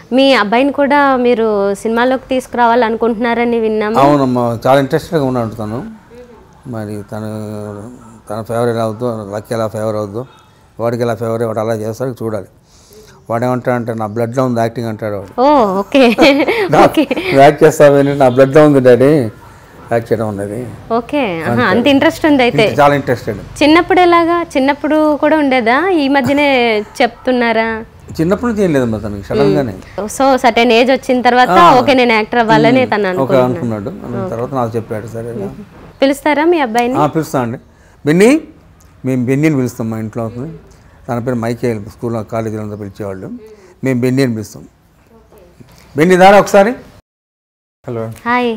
మీ అబ్బాయిని కూడా మీరు సినిమాలోకి తీసుకురావాలనుకుంటున్నారని విన్నాము. అవునమ్మా, చాలా ఇంట్రెస్టెడ్గా ఉన్నాడు తను. మరి తన ఫేవర్ ఎలా అవుద్దో, లక్ ఎలా ఫేవర్ అవుద్దో, వాడికి ఎలా ఫేవర్ వాడు అలా చేస్తాడు, చూడాలి. వాడు ఏమంటాడంటే నా బ్లడ్లో ఉంది యాక్టింగ్ అంటాడు వాడు. ఓకే యాక్ట్ చేస్తావేంటి, నా బ్లడ్లో ఉంది డాడీ యాక్ట్ చేయడం ఉన్నది. ఓకే, అంత ఇంట్రెస్ట్ ఉంది అయితే. చాలా ఇంట్రెస్టెడ్. చిన్నప్పుడు ఎలాగా? చిన్నప్పుడు కూడా ఉండేదా, ఈ మధ్యనే చెప్తున్నారా? చిన్నప్పటి నుంచి ఏం లేదమ్మా తనకి, సడన్ గానే. సో సర్టెన్ ఏజ్ వచ్చిన తర్వాత ఓకే నేను యాక్టర్ అవ్వాలని తను అనుకున్నాడు. తర్వాత నాకు చెప్పాడు. సరే పిలుస్తారా మీ అబ్బాయిని? పిలుస్తా అండి. బెన్నీ, మేము బెన్నీని పిలుస్తాం. మా ఇంట్లో తన పేరు మైకేల్, స్కూల్లో కాలేజీలో అంతా పిలిచేవాళ్ళు. మేము బెన్నీ అని పిలుస్తాం. బెన్నీ దారా ఒకసారి. Hello, hi.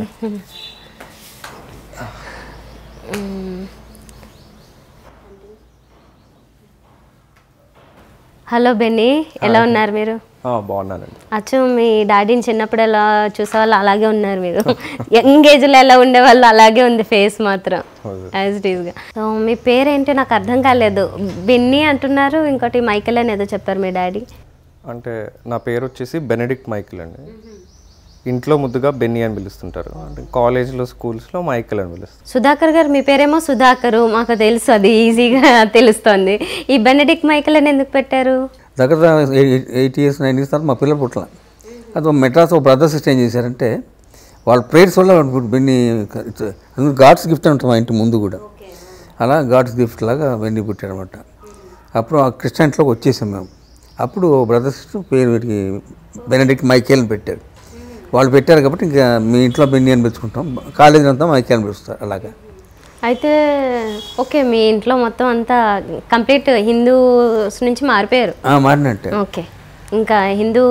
హలో బెన్నీ, ఎలా ఉన్నారు మీరు? బాగున్నానండి. అచ్చు మీ డాడీని చిన్నప్పుడు ఎలా చూసేవాళ్ళు అలాగే ఉన్నారు మీరు. యంగ్ ఏజ్లో ఎలా ఉండేవాళ్ళు అలాగే ఉంది ఫేస్ మాత్రం యాజ్ ఇట్ ఈస్గా. సో మీ పేరేంటో నాకు అర్థం కాలేదు. బెన్నీ అంటున్నారు, ఇంకోటి మైకేల్ అని ఏదో చెప్పారు మీ డాడీ. అంటే నా పేరు వచ్చేసి బెనెడిక్ట్ మైకేల్ అండి. ఇంట్లో ముద్దుగా బెన్నీ అని పిలుస్తుంటారు. అంటే కాలేజ్లో స్కూల్స్లో మైకేల్ అని పిలుస్తారు. సుధాకర్ గారు, మీ పేరేమో సుధాకరు, మాకు తెలుసు, అది ఈజీగా తెలుస్తుంది. ఈ బెనెడిక్ట్ మైకేల్ అని ఎందుకు పెట్టారు? దగ్గర 8 years 9 years తర్వాత మా పిల్లలు పుట్టాల. అది మెడ్రాస్ ఒక బ్రదర్ సిస్టర్ ఏం చేశారంటే వాళ్ళ ప్రేయర్స్ వల్ల బెన్నీ గాడ్స్ గిఫ్ట్ అంటాం మా ఇంటి ముందు కూడా. అలా గాడ్స్ గిఫ్ట్ లాగా బెన్నీ పుట్టాడనమాట. అప్పుడు ఆ క్రిస్టియన్స్లోకి వచ్చేసాం మేము. అప్పుడు బ్రదర్ సిస్టర్ పేరు వీటికి బెనెడిక్ట్ మైకేల్ అని పెట్టారు. వాళ్ళు పెట్టారు కాబట్టి ఇంకా మీ ఇంట్లో బెన్నీ అని పెంచుకుంటాం, కాలేజీ అంతా మైకేల్ అని పిలుస్తారు అలాగా. అయితే ఓకే, మీ ఇంట్లో మొత్తం అంతా కంప్లీట్ హిందూస్ నుంచి మారిపోయారు. మారినట్టే. ఓకే, ఇంకా హిందూ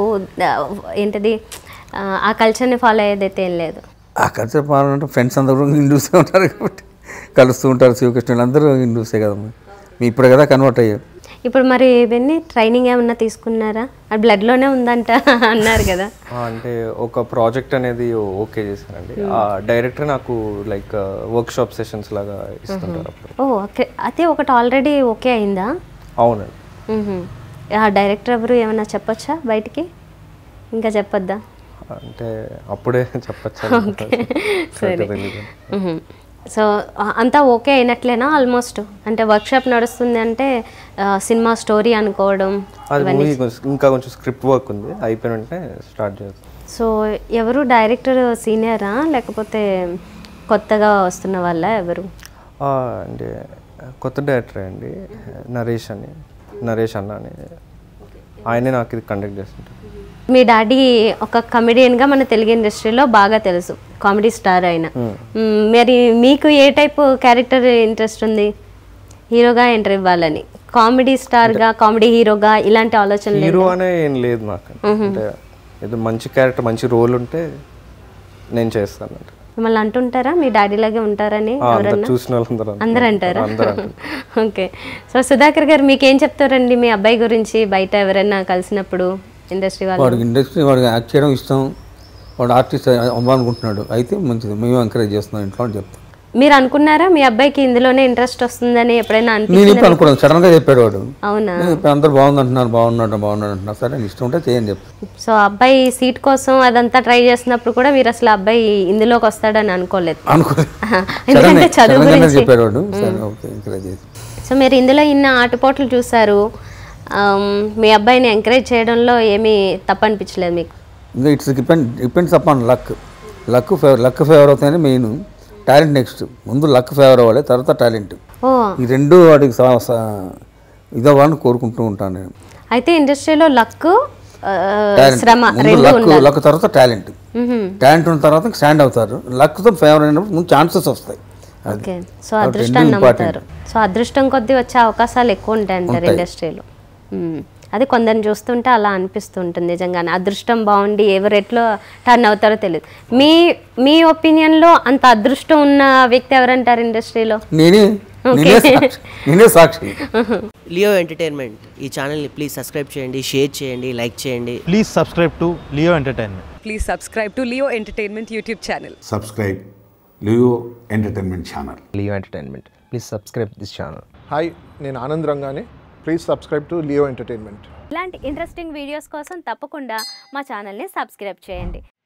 ఏంటది ఆ కల్చర్ని ఫాలో అయ్యేదైతే ఏం లేదు. ఆ కల్చర్ ఫాలో అంటే ఫ్రెండ్స్ అందరూ హిందూసే ఉంటారు కాబట్టి కలుస్తూ ఉంటారు. శ్రీకృష్ణులు అందరూ హిందూసే కదమ్మా. మీ ఇప్పుడు కదా కన్వర్ట్ అయ్యారు. ఇప్పుడు మరి ఇవన్నీ ట్రైనింగ్ ఏమన్నా తీసుకున్నారా? అది బ్లడ్లోనే ఉందంట అన్నారు కదా. అంటే ఒక ప్రాజెక్ట్ అనేది ఓకే చేశానండి. ఆ డైరెక్టర్ నాకు లైక్ వర్క్షాప్ సెషన్స్ లాగా ఇస్తుంటారు. ఓకే, అయితే ఒకటి ఆల్రెడీ ఓకే అయిందా? అవునండి. ఆ డైరెక్టర్ ఎవరు ఏమన్నా చెప్పొచ్చా బయటికి? ఇంకా చెప్పొద్దా? అంటే అప్పుడే చెప్పచ్చా? సరే. సో అంతా ఓకే అయినట్లేనా ఆల్మోస్ట్? అంటే వర్క్షాప్ నడుస్తుంది అంటే సినిమా స్టోరీ అనుకోవడం, ఇంకా కొంచెం స్క్రిప్ట్ వర్క్ ఉంది, అయిపోయిన వెంటనే స్టార్ట్ చేస్తాం. సో ఎవరు డైరెక్టర్, సీనియరా లేకపోతే కొత్తగా వస్తున్న వాళ్ళ ఎవరు? అంటే కొత్త డైరెక్టర్ అండి, నరేష్ అన్న అని, ఆయనే నాకు ఇది కండక్ట్ చేస్తుంటారు. మీ డాడీ ఒక కమెడియన్గా మన తెలుగు ఇండస్ట్రీలో బాగా తెలుసు, కామెడీ స్టార్ అయిన. మరి మీకు ఏ టైప్ క్యారెక్టర్ ఇంట్రెస్ట్ ఉంది? హీరోగా ఎంటర్ ఇవ్వాలని, కామెడీ స్టార్గా, కామెడీ హీరోగా ఇలాంటి ఆలోచన? హీరో అనే ఏం లేదు నాకు. అంటే ఏదో మంచి క్యారెక్టర్, మంచి రోల్ ఉంటే నేను చేస్తాను. మిమ్మల్ని అంటుంటారా మీ డాడీ లాగే ఉంటారని? చూసిన అందరూ అంటారా? ఓకే. సో సుధాకర్ గారు మీకేం చెప్తారండి మీ అబ్బాయి గురించి బయట ఎవరైనా కలిసినప్పుడు? ఇండస్ట్రీ వాడికి యాక్ట్ చేయడం ఇష్టం, వాడు ఆర్టిస్ట్ అవ్వాలనుకుంటున్నాడు, అయితే మంచిది, మేము ఎంకరేజ్ చేస్తున్నాం ఇంట్లో అని చెప్తాం. మీరు అనుకున్నారా మీ అబ్బాయికి ఇందులోనే ఇంట్రెస్ట్ వస్తుందని ఎప్పుడైనా? నేను ఇప్పుడు అనుకున్నాను, సడన్గా చెప్పాడు వాడు. అవునా? అందరూ బాగున్నాడు అంటున్నారు. సరే ఇష్టం ఉంటే చేయని చెప్పి. సో అబ్బాయి సీట్ కోసం అదంతా ట్రై చేసినప్పుడు కూడా మీరు అసలు అబ్బాయి ఇందులోకి వస్తాడని అనుకోలేదు? ఎందుకంటే చదువు గురించి చెప్పాడు వాడు. సరే ఓకే, ఎంకరేజ్ చేసి. సో మీరు ఇందులో ఇన్న ఆటపోట్లు చూసారు, మీ అబ్బాయిని ఎంకరేజ్ చేయడంలో ఏమీ తప్పు అనిపించలేదు మీకు? ఇంకా it's depends upon luck favour అవుతాయని మెయిన్. టాలెంట్ నెక్స్ట్, ముందు లక్ ఫేవర్ అవ్వాలి, తర్వాత టాలెంట్. ఈ రెండు వాడికి ఇదవ్వాలని కోరుకుంటూ ఉంటాను నేను. అయితే ఇండస్ట్రీలో లక్ తర్వాత టాలెంట్ ఉన్న తర్వాత స్టాండ్ అవుతారు. లక్తో ఫేవర్ అయినప్పుడు ముందు ఛాన్సెస్ వస్తాయి. ఓకే. సో అదృష్టాన్ని నమ్ముతారు. సో అదృష్టం కొద్దీ వచ్చే అవకాశాలు ఎక్కువ ఉంటాయి అంటారు ఇండస్ట్రీలో. అది కొందరిని చూస్తుంటే అలా అనిపిస్తుంటుంది నిజంగానే. అదృష్టం బాగుండి ఎవరు ఎట్లో టర్న్ అవుతారో తెలియదు. మీ ఒపీనియన్లో అంత అదృష్టం ఉన్న వ్యక్తి ఎవరంటారు ఇండస్ట్రీలో? నేనే సాక్షి. లియో ఎంటర్టైన్మెంట్ ఈ ఛానల్ని ప్లీజ్ సబ్స్క్రైబ్ చేయండి, షేర్ చేయండి, లైక్ చేయండి. Please subscribe to Leo entertainment. Please subscribe to Leo entertainment YouTube channel. Subscribe Leo entertainment channel. Leo entertainment. Please subscribe this channel. Hi, నేను ఆనంద్ రంగానే. Please subscribe to Leo entertainment. ఇలాంటి interesting videos కోసం తప్పకుండా మా ఛానల్ని subscribe చేయండి.